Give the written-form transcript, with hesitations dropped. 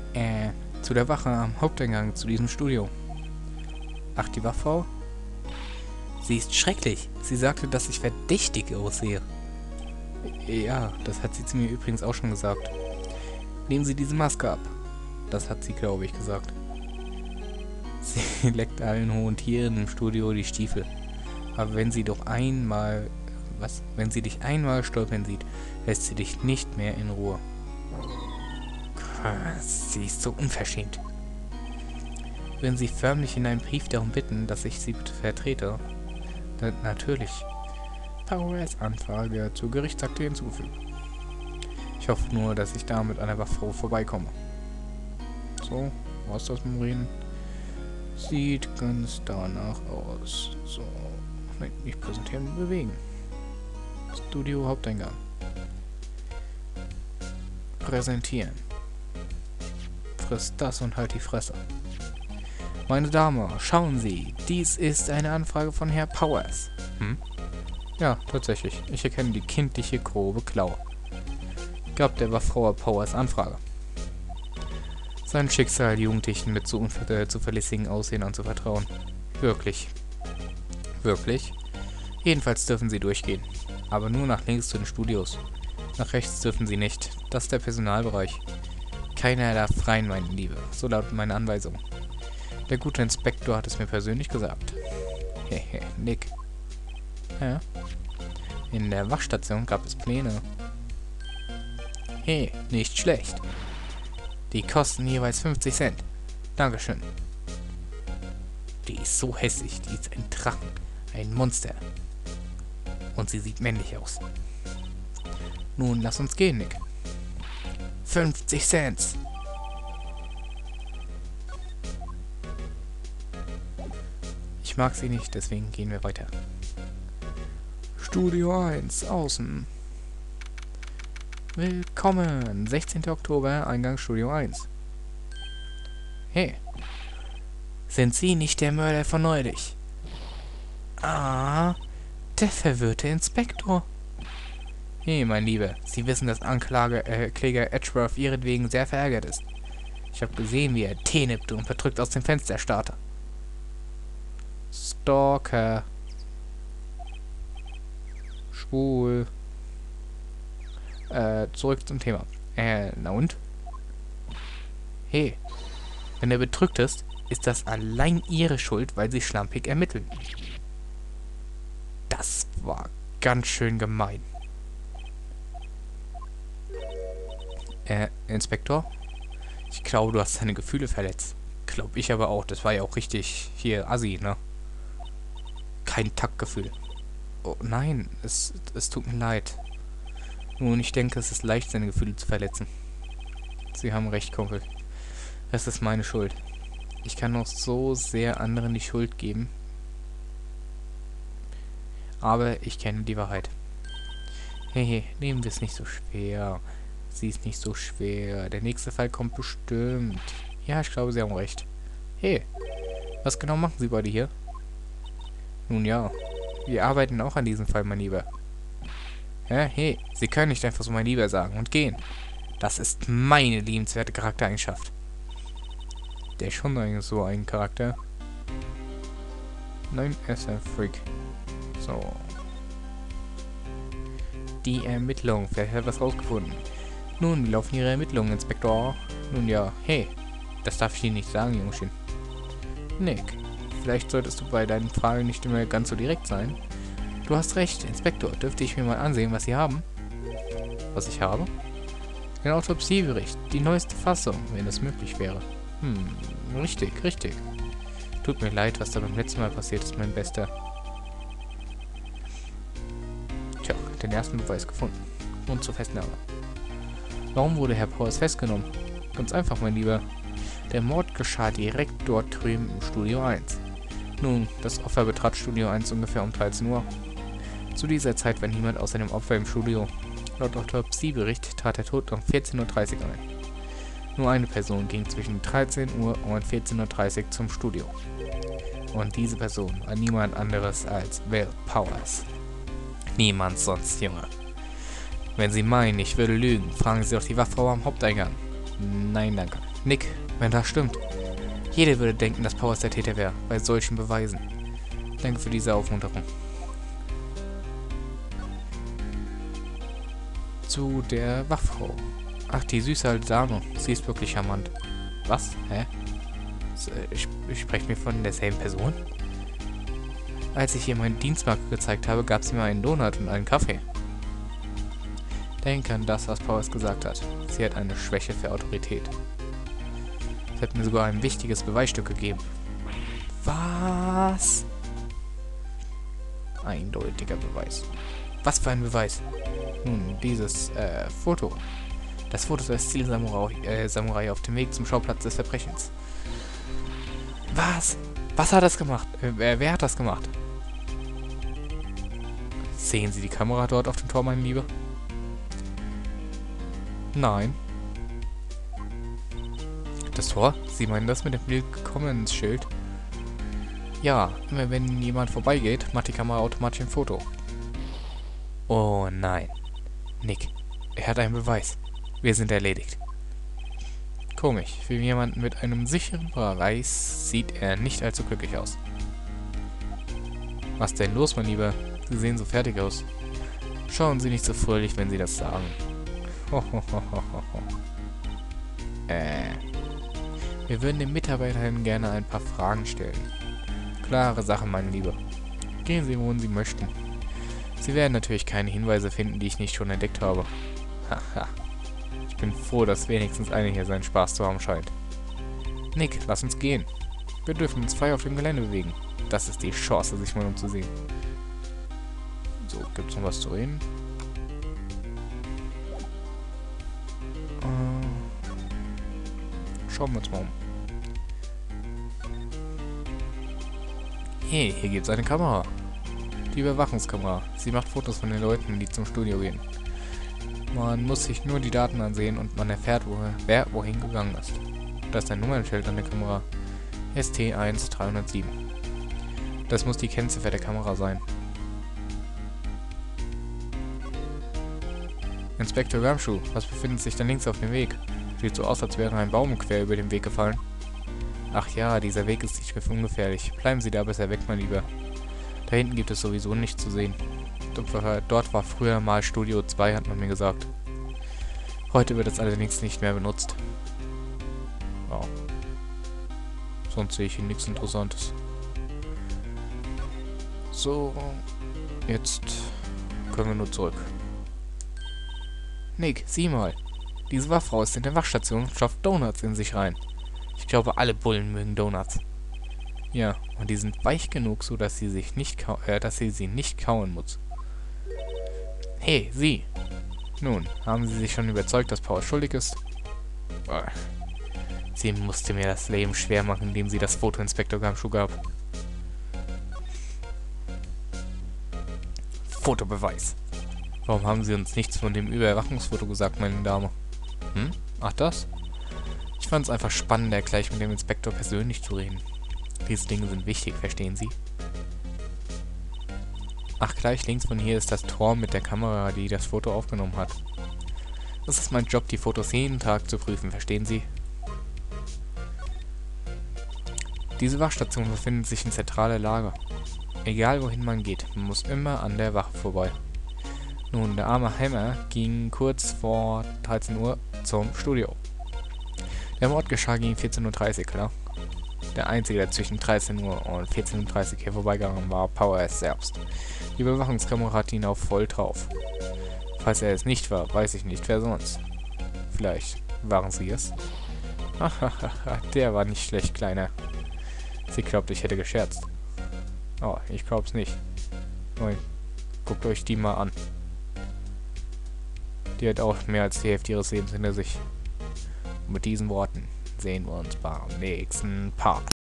Zu der Wache am Haupteingang zu diesem Studio. Ach, die Wachfrau? Sie ist schrecklich. Sie sagte, dass ich verdächtig aussehe. Ja, das hat sie zu mir übrigens auch schon gesagt. Nehmen Sie diese Maske ab. Das hat sie, glaube ich, gesagt. Sie leckt allen hohen Tieren im Studio die Stiefel. Aber wenn sie doch einmal... Was? Wenn sie dich einmal stolpern sieht, lässt sie dich nicht mehr in Ruhe. Sie ist so unverschämt. Würden Sie förmlich in einem Brief darum bitten, dass ich Sie bitte vertrete? Natürlich. Powers Anfrage zur Gerichtsakte hinzufügen. Ich hoffe nur, dass ich da mit einer Wachfrau vorbeikomme. So, was das mit dem Reden? Sieht ganz danach aus. So, nein, nicht präsentieren, bewegen. Studio Haupteingang. Präsentieren. Friss das und halt die Fresse. Meine Dame, schauen Sie, dies ist eine Anfrage von Herr Powers. Hm? Ja, tatsächlich. Ich erkenne die kindliche, grobe Klaue. Gab der Wachfrau Powers Anfrage. Sein Schicksal Jugendlichen mit so unzuverlässigen Aussehen anzuvertrauen. Wirklich. Wirklich? Jedenfalls dürfen Sie durchgehen. Aber nur nach links zu den Studios. Nach rechts dürfen Sie nicht. Das ist der Personalbereich. Keiner darf rein, meine Liebe. So lautet meine Anweisung. Der gute Inspektor hat es mir persönlich gesagt. Hehe, Nick. Ja. In der Wachstation gab es Pläne. Hey, nicht schlecht. Die kosten jeweils 50 Cent. Dankeschön. Die ist so hässlich. Die ist ein Drachen. Ein Monster. Und sie sieht männlich aus. Nun, lass uns gehen, Nick. 50 Cent. Ich mag sie nicht, deswegen gehen wir weiter. Studio 1, außen. Willkommen. 16. Oktober, Eingang Studio 1. Hey. Sind Sie nicht der Mörder von neulich? Ah, der verwirrte Inspektor. Hey, mein Lieber, Sie wissen, dass Kläger Edgeworth ihretwegen sehr verärgert ist. Ich habe gesehen, wie er Tee nippte und verdrückt aus dem Fenster starrte. Stalker. Schwul. Zurück zum Thema. Na und? Hey, wenn er betrügt ist, ist das allein Ihre Schuld, weil Sie schlampig ermitteln. Das war ganz schön gemein. Inspektor? Ich glaube, du hast deine Gefühle verletzt. Glaub ich aber auch. Das war ja auch richtig hier assi, ne? Kein Taktgefühl. Oh nein, es tut mir leid. Nun, ich denke, es ist leicht, seine Gefühle zu verletzen. Sie haben recht, Kumpel. Das ist meine Schuld. Ich kann noch so sehr anderen die Schuld geben. Aber ich kenne die Wahrheit. Hey, nehmen wir es nicht so schwer. Sie ist nicht so schwer. Der nächste Fall kommt bestimmt. Ja, ich glaube, Sie haben recht. Hey, was genau machen Sie beide hier? Nun ja, wir arbeiten auch an diesem Fall, mein Lieber. Ja, hey, Sie können nicht einfach so mein Lieber sagen und gehen. Das ist meine liebenswerte Charaktereigenschaft. Der ist schon eigentlich so ein Charakter. Nein, er ist ein Freak. So. Die Ermittlung. Vielleicht hat er was rausgefunden. Nun, wie laufen Ihre Ermittlungen, Inspektor? Nun ja, hey. Das darf ich Ihnen nicht sagen, Jungchen. Nick, vielleicht solltest du bei deinen Fragen nicht immer ganz so direkt sein. Du hast recht, Inspektor. Dürfte ich mir mal ansehen, was Sie haben? Was ich habe? Den Autopsiebericht. Die neueste Fassung, wenn es möglich wäre. Richtig, richtig. Tut mir leid, was da beim letzten Mal passiert ist, mein Bester. Tja, den ersten Beweis gefunden. Und zur Festnahme. Warum wurde Herr Powers festgenommen? Ganz einfach, mein Lieber. Der Mord geschah direkt dort drüben im Studio 1. Nun, das Opfer betrat Studio 1 ungefähr um 13 Uhr. Zu dieser Zeit war niemand außer dem Opfer im Studio. Laut Autopsiebericht trat der Tod um 14:30 Uhr ein. Nur eine Person ging zwischen 13 Uhr und 14:30 Uhr zum Studio. Und diese Person war niemand anderes als Will Powers. Niemand sonst, Junge. Wenn Sie meinen, ich würde lügen, fragen Sie doch die Wachfrau am Haupteingang. Nein, danke. Nick, wenn das stimmt. Jeder würde denken, dass Powers der Täter wäre, bei solchen Beweisen. Danke für diese Aufmunterung. Zu der Wachfrau. Ach, die süße alte Dame. Sie ist wirklich charmant. Was? Hä? Sprecht mir von derselben Person? Als ich ihr meine Dienstmarke gezeigt habe, gab sie mir einen Donut und einen Kaffee. Denke an das, was Powers gesagt hat. Sie hat eine Schwäche für Autorität. Sie hat mir sogar ein wichtiges Beweisstück gegeben. Was? Eindeutiger Beweis. Was für ein Beweis? Nun, dieses, Foto. Das Foto des Zielsamurai auf dem Weg zum Schauplatz des Verbrechens. Was? Was hat das gemacht? Wer hat das gemacht? Sehen Sie die Kamera dort auf dem Tor, meine Liebe? Nein. Das Tor? Sie meinen das mit dem Willkommensschild? Ja, immer wenn jemand vorbeigeht, macht die Kamera automatisch ein Foto. Oh nein. Nick, er hat einen Beweis. Wir sind erledigt. Komisch, für jemanden mit einem sicheren Beweis sieht er nicht allzu glücklich aus. Was denn los, mein Lieber? Sie sehen so fertig aus. Schauen Sie nicht so fröhlich, wenn Sie das sagen. Wir würden den Mitarbeitern gerne ein paar Fragen stellen. Klare Sache, mein Lieber. Gehen Sie, wohin Sie möchten. Sie werden natürlich keine Hinweise finden, die ich nicht schon entdeckt habe. Haha. Ich bin froh, dass wenigstens einer hier seinen Spaß zu haben scheint. Nick, lass uns gehen. Wir dürfen uns frei auf dem Gelände bewegen. Das ist die Chance, sich mal umzusehen. So, gibt's noch was zu reden? Schauen wir uns mal um. Hey, hier gibt's eine Kamera. Die Überwachungskamera. Sie macht Fotos von den Leuten, die zum Studio gehen. Man muss sich nur die Daten ansehen und man erfährt, wer wohin gegangen ist. Da ist ein Nummernschild an der Kamera. ST1307. Das muss die Kennziffer der Kamera sein. Inspektor Gumshoe, was befindet sich da links auf dem Weg? Sieht so aus, als wäre ein Baum quer über den Weg gefallen. Ach ja, dieser Weg ist nicht ungefährlich. Bleiben Sie da bisher weg, mein Lieber. Da hinten gibt es sowieso nichts zu sehen. Dort war früher mal Studio 2, hat man mir gesagt. Heute wird es allerdings nicht mehr benutzt. Wow. Sonst sehe ich hier nichts Interessantes. So, jetzt können wir nur zurück. Nick, sieh mal. Diese Wachfrau ist in der Wachstation und schafft Donuts in sich rein. Ich glaube, alle Bullen mögen Donuts. Ja, und die sind weich genug, so dass sie sie nicht kauen muss. Hey, Sie! Nun, haben Sie sich schon überzeugt, dass Powers schuldig ist? Sie musste mir das Leben schwer machen, indem sie das Foto Inspektor Gumshoe gab. Fotobeweis. Warum haben Sie uns nichts von dem Überwachungsfoto gesagt, meine Dame? Hm? Ach das? Ich fand es einfach spannender, gleich mit dem Inspektor persönlich zu reden. Diese Dinge sind wichtig, verstehen Sie? Ach, gleich links von hier ist das Tor mit der Kamera, die das Foto aufgenommen hat. Es ist mein Job, die Fotos jeden Tag zu prüfen, verstehen Sie? Diese Wachstation befindet sich in zentraler Lage. Egal wohin man geht, man muss immer an der Wache vorbei. Nun, der arme Hammer ging kurz vor 13 Uhr zum Studio. Der Mord geschah gegen 14:30 Uhr, klar. Der Einzige, der zwischen 13 Uhr und 14:30 Uhr hier vorbeigegangen war, Powers selbst. Die Überwachungskamera hatte ihn auf voll drauf. Falls er es nicht war, weiß ich nicht, wer sonst. Vielleicht waren Sie es? Hahaha, der war nicht schlecht, Kleiner. Sie glaubt, ich hätte gescherzt. Oh, ich glaub's nicht. Nein, guckt euch die mal an. Die hat auch mehr als die Hälfte ihres Lebens hinter sich. Und mit diesen Worten sehen wir uns beim nächsten Part.